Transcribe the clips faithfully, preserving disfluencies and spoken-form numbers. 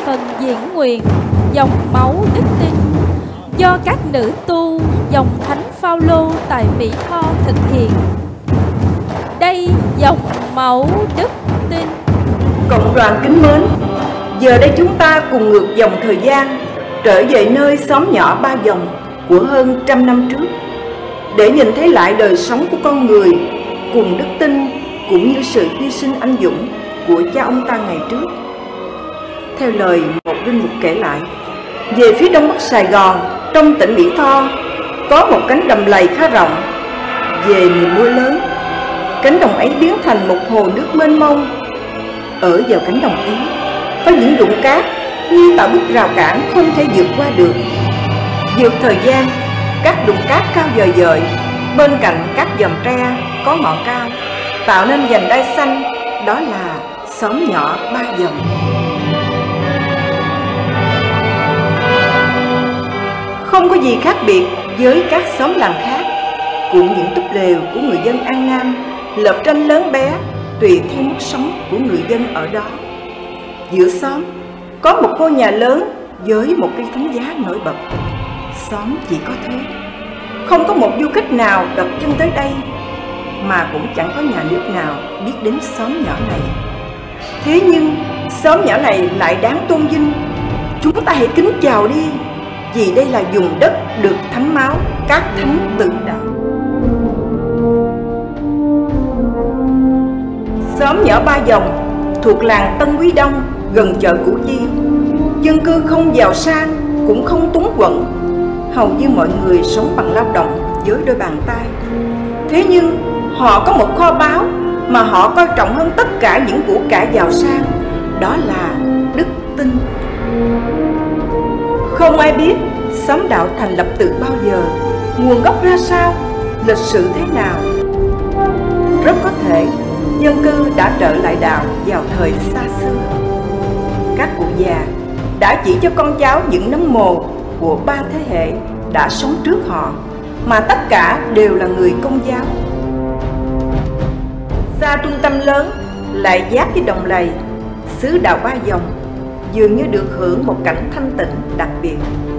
phần diễn nguyện dòng máu đức tin do các nữ tu dòng Thánh Phaolô tại Mỹ Tho thực hiện. Đây dòng máu đức tin. Cộng đoàn kính mến, giờ đây chúng ta cùng ngược dòng thời gian trở về nơi xóm nhỏ Ba Dòng của hơn trăm năm trước, để nhìn thấy lại đời sống của con người cùng đức tin cũng như sự hy sinh anh dũng của cha ông ta ngày trước. Theo lời một linh mục kể lại, về phía đông bắc Sài Gòn, trong tỉnh Mỹ Tho, có một cánh đầm lầy khá rộng. Về mùa mưa lớn, cánh đồng ấy biến thành một hồ nước mênh mông. Ở vào cánh đồng ấy có những đụng cát như tạo bức rào cản không thể vượt qua được. Vượt thời gian, các đụng cát cao dời dời, bên cạnh các vòm tre có ngọn cao, tạo nên vành đai xanh, đó là xóm nhỏ Ba Dòng. Không có gì khác biệt với các xóm làng khác, cũng những túp lều của người dân An Nam, lợp tranh lớn bé tùy theo mức sống của người dân ở đó. Giữa xóm có một ngôi nhà lớn với một cây thánh giá nổi bật. Xóm chỉ có thế, không có một du khách nào đặt chân tới đây, mà cũng chẳng có nhà nước nào biết đến xóm nhỏ này. Thế nhưng xóm nhỏ này lại đáng tôn vinh. Chúng ta hãy kính chào đi, vì đây là vùng đất được thấm máu các thánh tử đạo. Xóm nhỏ Ba Dòng thuộc làng Tân Quý Đông, gần chợ Củ Chi. Dân cư không giàu sang cũng không túng quẫn, hầu như mọi người sống bằng lao động với đôi bàn tay. Thế nhưng họ có một kho báu mà họ coi trọng hơn tất cả những của cải giàu sang, đó là đức tin. Không ai biết xóm đạo thành lập từ bao giờ, nguồn gốc ra sao, lịch sử thế nào. Rất có thể dân cư đã trở lại đạo vào thời xa xưa. Các cụ già đã chỉ cho con cháu những nấm mồ của ba thế hệ đã sống trước họ, mà tất cả đều là người Công giáo. Xa trung tâm lớn lại giáp với đồng lầy, xứ đạo Ba Dòng dường như được hưởng một cảnh thanh tịnh đặc biệt.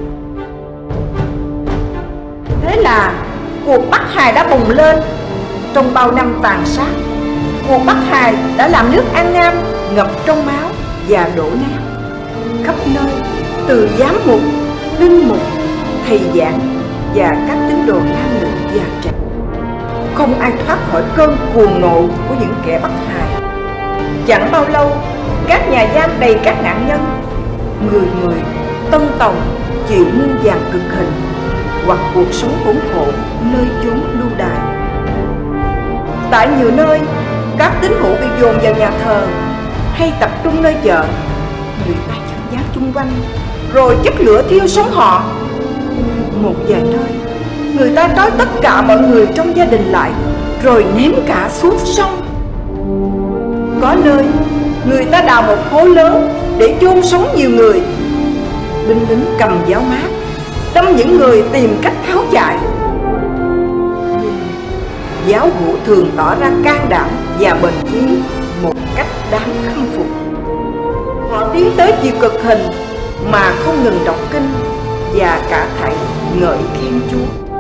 Thế là cuộc Bắc Hài đã bùng lên. Trong bao năm tàn sát, cuộc Bắc Hài đã làm nước An Nam ngập trong máu và đổ nát. Khắp nơi, từ giám mục, linh mục, thầy giảng và các tín đồ nam nữ già trẻ, không ai thoát khỏi cơn cuồng nộ của những kẻ Bắc Hài. Chẳng bao lâu, các nhà giam đầy các nạn nhân, người người tân tòng chịu muôn vàn cực hình hoặc cuộc sống khốn khổ nơi chốn lưu đày. Tại nhiều nơi, các tín hữu bị dồn vào nhà thờ hay tập trung nơi chợ. Người ta chặt giá chung quanh rồi chất lửa thiêu sống họ. Một vài nơi, người ta trói tất cả mọi người trong gia đình lại rồi ném cả xuống sông. Có nơi, người ta đào một hố lớn để chôn sống nhiều người. Binh lính cầm giáo mát đâm những người tìm cách tháo chạy. Nhưng giáo hữu thường tỏ ra can đảm và bền chí một cách đáng khâm phục. Họ tiến tới chịu cực hình mà không ngừng đọc kinh và cả thảy ngợi khen Chúa.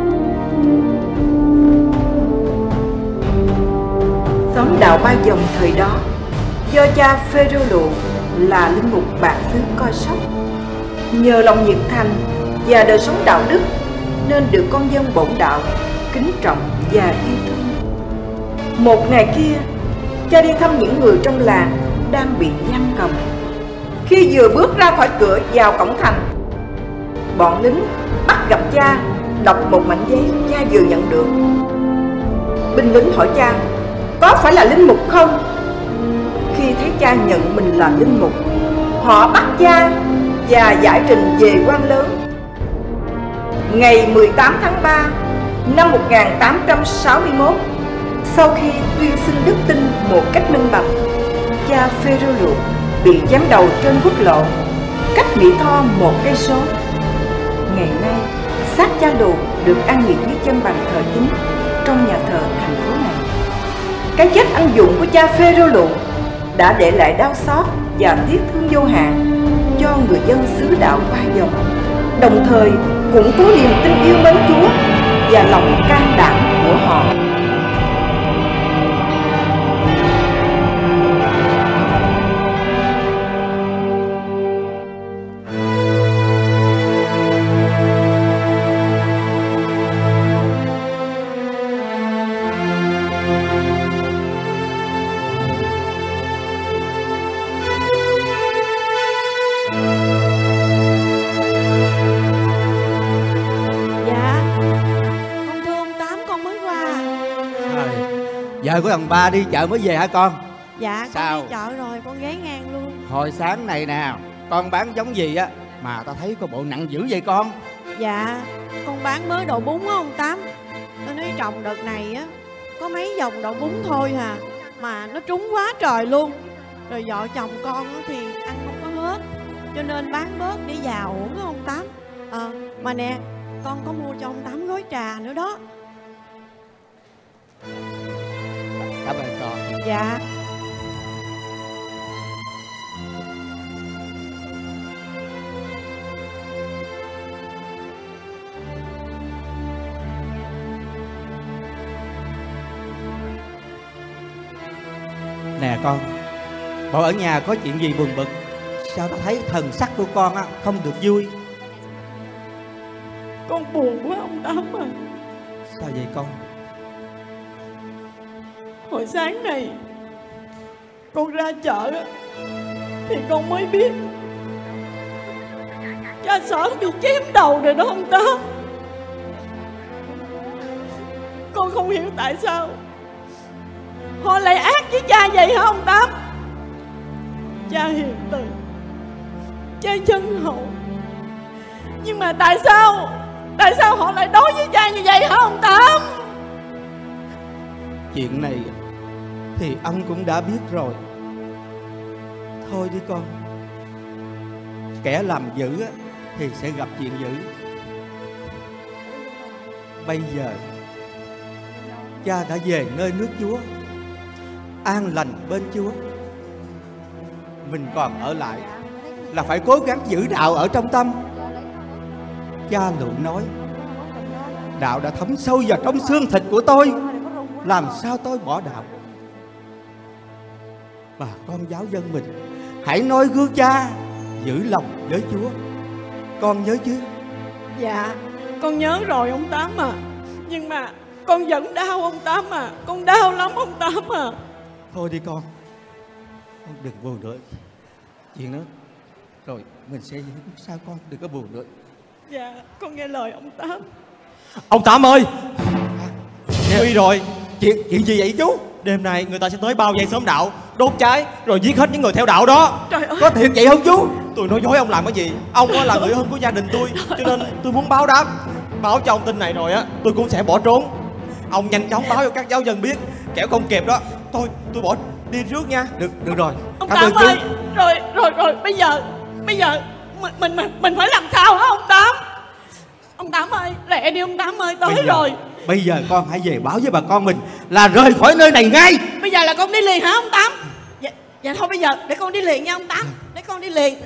Xóm đạo Ba Dòng thời đó do cha Phêrô là linh mục bản xứ coi sóc. Nhờ lòng nhiệt thành và đời sống đạo đức nên được con dân bổn đạo kính trọng và yêu thương. Một ngày kia, cha đi thăm những người trong làng đang bị giam cầm. Khi vừa bước ra khỏi cửa vào cổng thành, bọn lính bắt gặp cha đọc một mảnh giấy cha vừa nhận được. Binh lính hỏi cha có phải là linh mục không. Khi thấy cha nhận mình là linh mục, họ bắt cha và giải trình về quan lớn. Ngày mười tám tháng ba năm một nghìn tám trăm sáu mươi mốt, sau khi tuyên xưng đức tin một cách minh bạch, cha Phêrô bị giáng đầu trên quốc lộ cách Mỹ Tho một cây số. Ngày nay, xác cha Đồ được an nghỉ dưới chân bàn thờ chính trong nhà thờ thành phố này. Cái chết anh dũng của cha Phêrô đã để lại đau xót và tiếc thương vô hạn cho người dân xứ đạo Ba Dòng, đồng thời củng cố niềm tin yêu mến Chúa và lòng can đảm của họ. Vợ của thằng Ba đi chợ mới về hả con? Dạ sao? Con đi chợ rồi, con ghé ngang luôn. Hồi sáng này nè, con bán giống gì á mà tao thấy có bộ nặng dữ vậy con? Dạ, con bán mới đồ bún á ông Tám. Tao nói trồng đợt này á có mấy dòng đồ bún thôi à, mà nó trúng quá trời luôn. Rồi vợ chồng con á thì ăn không có hết, cho nên bán bớt để giàu uổng á ông Tám. Ờ, à, mà nè, con có mua cho ông Tám gói trà nữa đó. Cảm ơn con. Dạ. Nè con, bộ ở nhà có chuyện gì buồn bực? Sao tao thấy thần sắc của con á không được vui? Con buồn quá ông Tám à. Sao vậy con? Hồi sáng này con ra chợ thì con mới biết cha Sở bị chém đầu rồi đó ông Tám. Con không hiểu tại sao họ lại ác với cha vậy hả ông Tám? Cha hiền từ, cha chân hậu, nhưng mà tại sao Tại sao họ lại đối với cha như vậy hả ông Tám? Chuyện này thì ông cũng đã biết rồi. Thôi đi con, kẻ làm dữ thì sẽ gặp chuyện dữ. Bây giờ cha đã về nơi nước Chúa, an lành bên Chúa. Mình còn ở lại là phải cố gắng giữ đạo ở trong tâm. Cha Lượng nói đạo đã thấm sâu vào trong xương thịt của tôi, làm sao tôi bỏ đạo? Bà con giáo dân mình hãy noi gương cha, giữ lòng với Chúa. Con nhớ chứ? Dạ, con nhớ rồi ông Tám à. Nhưng mà con vẫn đau ông Tám à. Con đau lắm ông Tám à. Thôi đi con, con đừng buồn nữa. Chuyện đó rồi mình sẽ sao con, đừng có buồn nữa. Dạ, con nghe lời ông Tám. Ông Tám ơi, nguy rồi. Chuyện chuyện gì vậy chú? Đêm nay người ta sẽ tới bao vây xóm đạo, đốt cháy rồi giết hết những người theo đạo đó. Trời ơi, có thiệt vậy không chú? Tôi nói dối ông làm cái gì? Ông là người thân của gia đình tôi, cho nên tôi muốn báo đáp. Báo cho ông tin này rồi á, tôi cũng sẽ bỏ trốn. Ông nhanh chóng báo cho các giáo dân biết, kẻo không kịp đó. Thôi tôi bỏ đi trước nha. Được được rồi. ông Tám ơi, rồi rồi rồi bây giờ bây giờ mình mình mình, mình phải làm sao hả ông Tám? Ông Tám ơi, lẹ đi ông Tám ơi, tới bây giờ, rồi. Bây giờ con hãy về báo với bà con mình là rời khỏi nơi này ngay. Bây giờ là con đi liền hả ông Tám? Dạ, dạ thôi bây giờ để con đi liền nha ông Tám. Để con đi liền.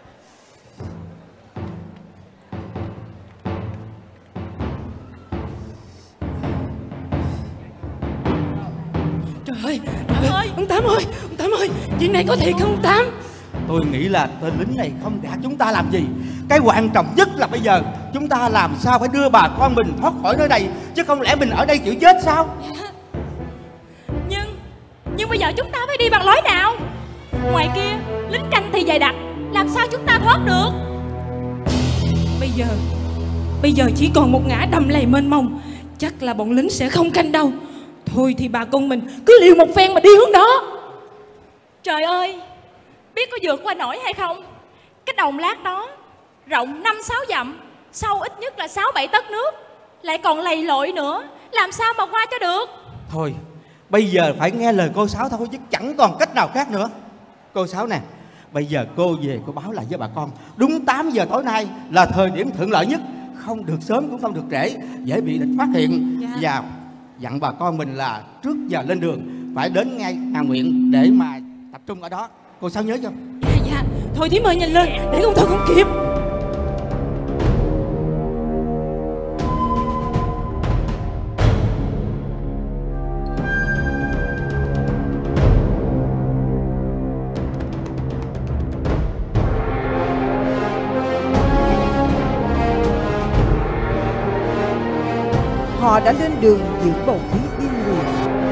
Trời ơi, trời ơi, ông Tám ơi, ông Tám ơi, chuyện này có thiệt không ông Tám? Tôi nghĩ là tên lính này không gạt chúng ta làm gì. Cái quan trọng nhất là bây giờ chúng ta làm sao phải đưa bà con mình thoát khỏi nơi này, chứ không lẽ mình ở đây chịu chết sao? Dạ. Nhưng Nhưng bây giờ chúng ta phải đi bằng lối nào? Ngoài kia lính canh thì dày đặc, làm sao chúng ta thoát được? Bây giờ Bây giờ chỉ còn một ngã đầm lầy mênh mông, chắc là bọn lính sẽ không canh đâu. Thôi thì bà con mình cứ liều một phen mà đi hướng đó. Trời ơi, biết có vượt qua nổi hay không? Cái đồng lát đó rộng năm sáu dặm, sâu ít nhất là sáu bảy tấc nước, lại còn lầy lội nữa, làm sao mà qua cho được? Thôi bây giờ phải nghe lời cô Sáu thôi, chứ chẳng còn cách nào khác nữa. Cô Sáu nè, bây giờ cô về cô báo lại với bà con, đúng tám giờ tối nay là thời điểm thuận lợi nhất, không được sớm cũng không được trễ, dễ bị địch phát hiện. Dạ. Và dặn bà con mình là trước giờ lên đường phải đến ngay Hà Nguyện để mà tập trung ở đó. Cô Sáu nhớ chưa? Dạ dạ, Thôi thím ơi, nhanh lên, để con Thư không kịp. Họ đã lên đường giữ bầu khí yên lìm.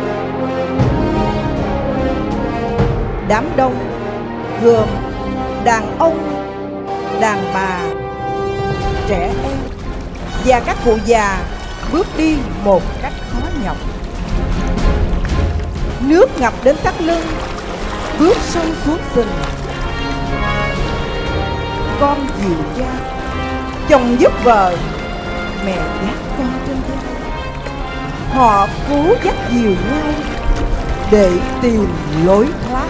Đám đông gồm đàn ông, đàn bà, trẻ em và các cụ già bước đi một cách khó nhọc. Nước ngập đến thắt lưng, bước sâu xuống sình. Con dìu cha, chồng giúp vợ, mẹ dắt con trên vai. Họ cố dắt dìu nhau để tìm lối thoát.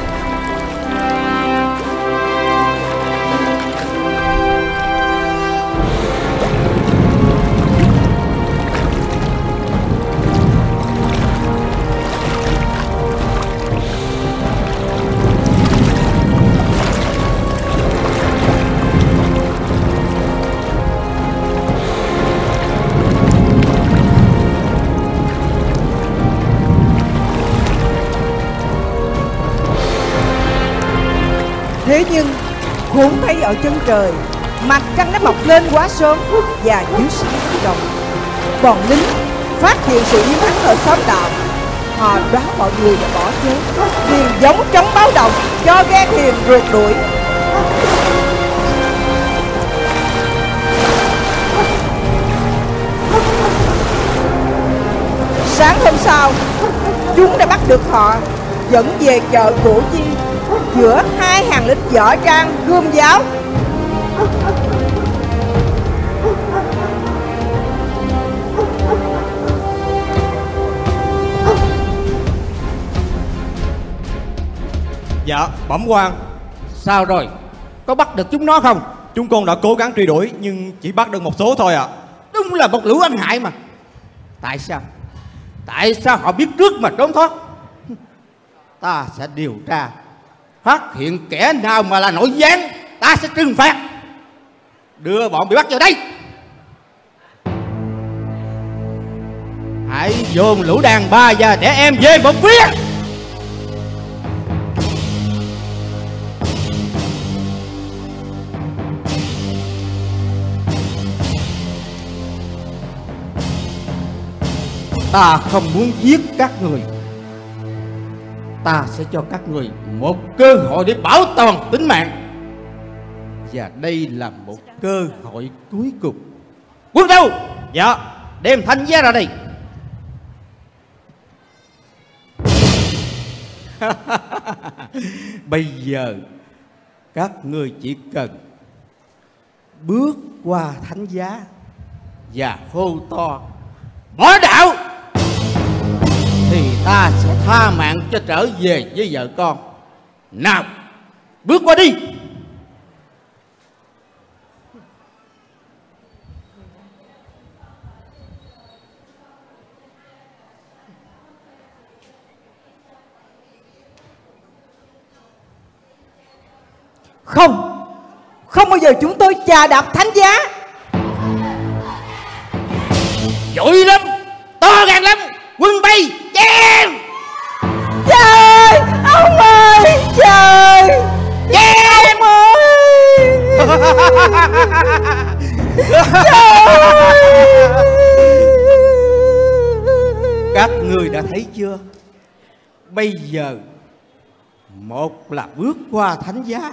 Thế nhưng khốn thay ở chân trời, mặt trăng đã mọc lên quá sớm và dưới sự bất động. Bọn lính phát hiện sự im ắng ở xóm đạo. Họ đoán mọi người đã bỏ trốn, liền giống trống báo động cho ghe thuyền rượt đuổi. Sáng hôm sau, chúng đã bắt được họ, dẫn về chợ Cổ Chi giữa hai hàng lính võ trang gươm giáo. Dạ, bẩm quan. Sao rồi? Có bắt được chúng nó không? Chúng con đã cố gắng truy đuổi nhưng chỉ bắt được một số thôi ạ. À. Đúng là một lũ ăn hại mà. Tại sao? Tại sao họ biết trước mà trốn thoát? Ta sẽ điều tra, phát hiện kẻ nào mà là nội gián, ta sẽ trừng phạt, đưa bọn bị bắt vào đây. Hãy dồn lũ đàn bà và trẻ em về một phía. Ta không muốn giết các người. Ta sẽ cho các người một cơ hội để bảo toàn tính mạng. Và đây là một cơ hội cuối cùng. Quân đâu? Dạ. Đem Thanh Giá ra đây. Bây giờ các ngươi chỉ cần bước qua Thánh Giá và hô to bỏ đạo, thì ta sẽ tha mạng cho trở về với vợ con. Nào, bước qua đi. Không, không bao giờ chúng tôi chà đạp Thánh Giá. Dội lắm, to gan lắm. Quân bay, chém. Trời, ông ơi, trời, Chém ơi. Các người đã thấy chưa? Bây giờ một là bước qua Thánh Giá,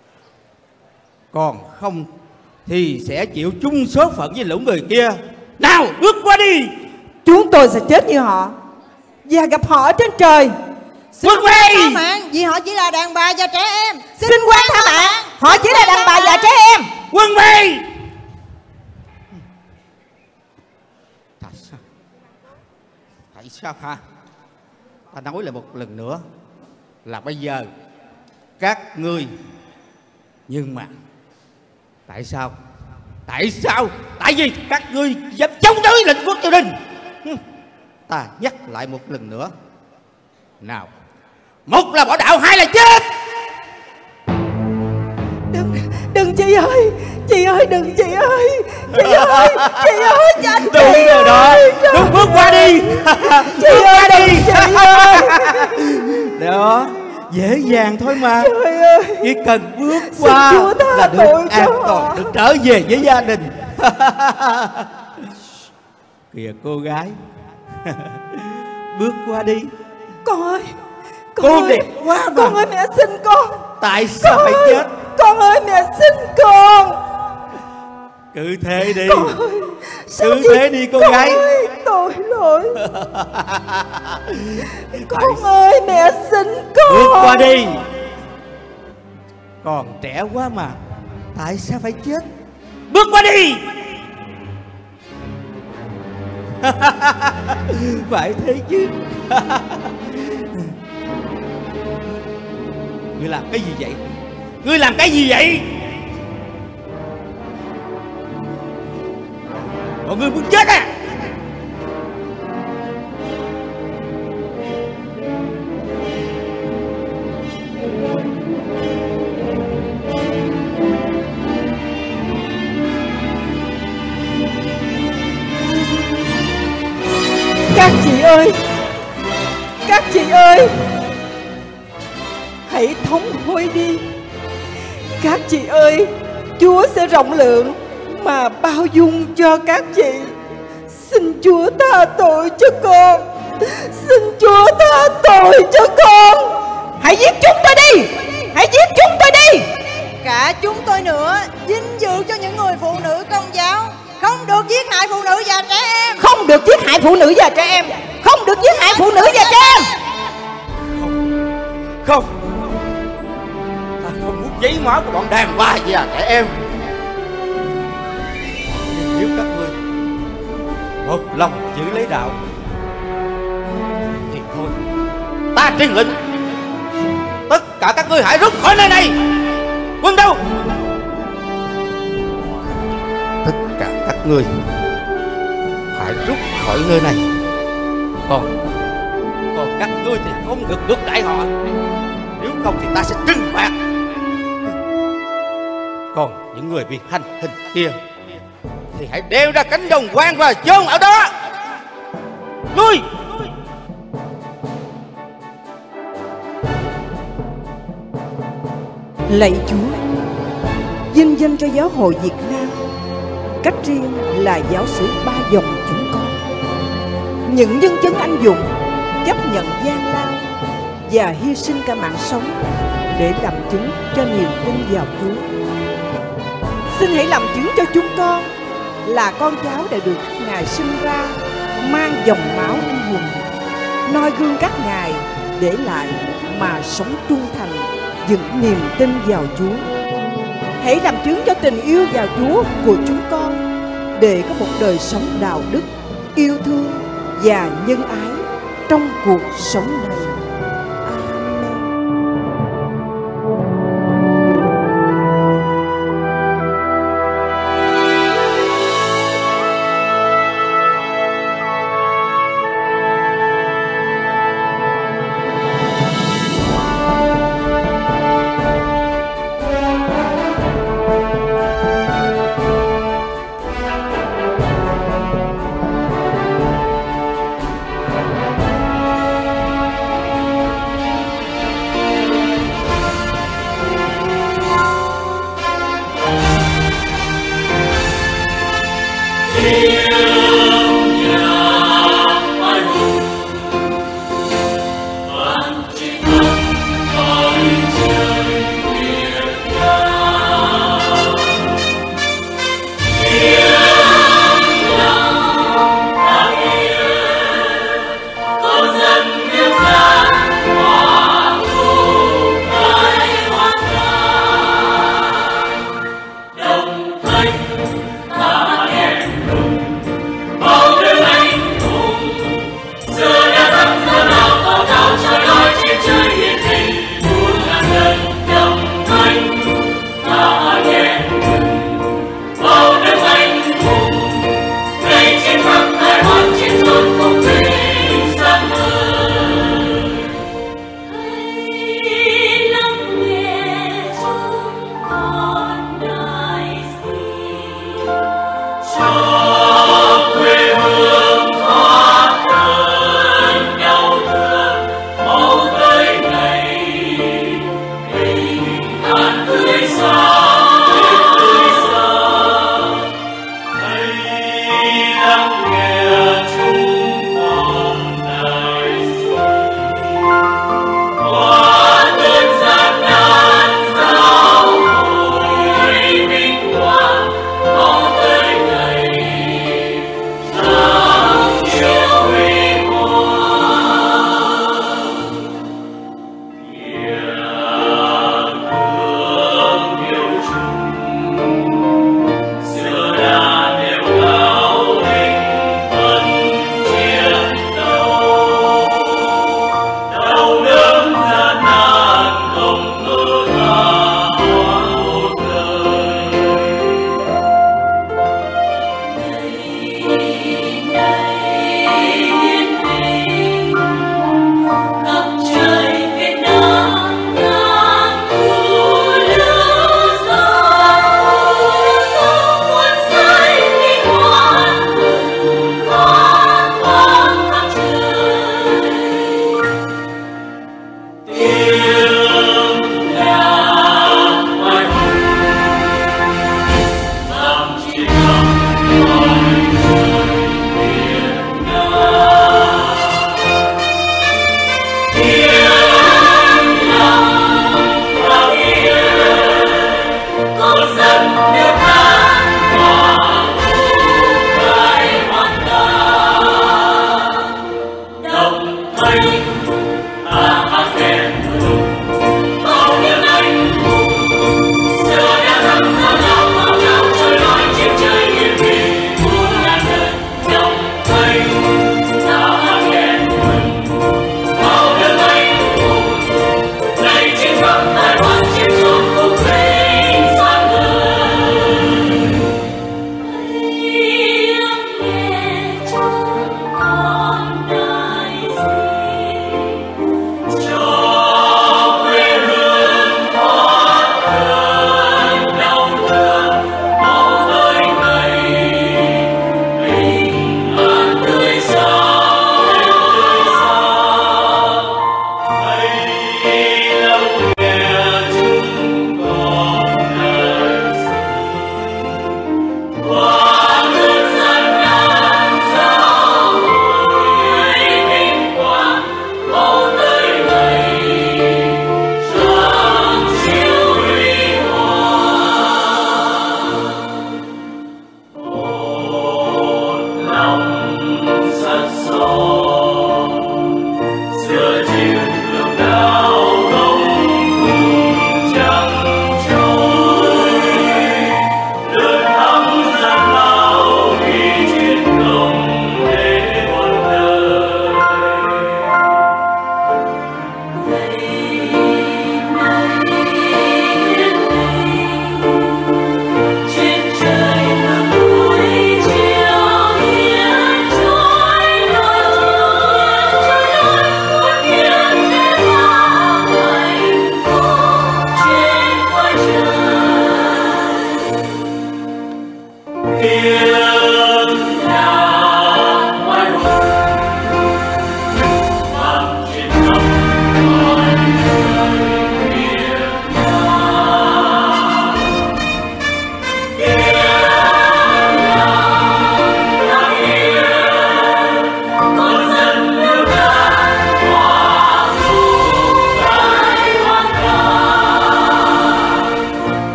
còn không thì sẽ chịu chung số phận với lũ người kia. Nào, bước qua đi. Chúng tôi sẽ chết như họ và gặp họ ở trên trời. Quân bay, Tha mạng, vì họ chỉ là đàn bà và trẻ em. Xin quan tha mạng, họ chỉ là đàn bà và trẻ em. quân bay. Tại sao? Tại sao hả? Ta nói lại một lần nữa là bây giờ các ngươi, nhưng mà tại sao? Tại sao? Tại vì các ngươi dám chống đối lệnh của triều đình. Ta nhắc lại một lần nữa. Nào, một là bỏ đạo, hai là chết. Chị ơi, chị ơi đừng chị ơi, chị ơi, chị ơi, tránh chị. Đúng rồi đó, đúng, bước qua đi. Chị ơi, đừng chị ơi. Đó, dễ dàng thôi mà. Trời ơi, chỉ cần bước qua Chúa tha là được tội an cho họ. toàn, được trở về với gia đình. Kìa cô gái, bước qua đi. Con ơi, con Cô ơi, đẹp quá mà. con ơi, mẹ xin con. Tại sao Con phải ơi, chết? con ơi, mẹ xin con. Cứ thế đi. Con ơi, sao Cứ vậy? thế đi cô Con gái. ơi, tội lỗi. Con ơi, mẹ xin con. Bước qua đi. Còn trẻ quá mà, tại sao phải chết? Bước qua đi. Phải thế chứ. Ngươi làm cái gì vậy? Ngươi làm cái gì vậy? Bọn ngươi muốn chết à? Các chị ơi, các chị ơi, hãy thống hối đi. Các chị ơi, Chúa sẽ rộng lượng mà bao dung cho các chị. Xin Chúa tha tội cho con. Xin Chúa tha tội cho con. Hãy giết chúng tôi đi. Hãy giết chúng tôi đi. Cả chúng tôi nữa vinh dự cho những người phụ nữ Công giáo, không được giết hại phụ nữ và trẻ em. Không được giết hại phụ nữ và trẻ em. Không được giết hại phụ nữ và trẻ em. Không, ta không muốn giấy máu của bọn đàn bà và trẻ em. Nếu các ngươi một lòng giữ lấy đạo thì thôi, ta truyền lệnh tất cả các ngươi hãy rút khỏi nơi này. Quân đâu? Tất cả các ngươi phải rút khỏi nơi này. Còn còn các ngươi thì không được ngược đãi họ. Nếu không thì ta sẽ trừng phạt. Còn những người bị hành hình kia thì hãy đeo ra cánh đồng hoang và chôn ở đó. Lui. Lạy Chúa, vinh danh cho giáo hội Việt Nam, cách riêng là giáo xứ Ba Dòng chúng con. Những nhân chứng anh dũng chấp nhận gian lao và hy sinh cả mạng sống để làm chứng cho niềm tin vào Chúa. Xin hãy làm chứng cho chúng con là con cháu đã được Ngài sinh ra, mang dòng máu anh hùng, noi gương các Ngài để lại mà sống trung thành, vững niềm tin vào Chúa. Hãy làm chứng cho tình yêu vào Chúa của chúng con để có một đời sống đạo đức, yêu thương và nhân ái trong cuộc sống này.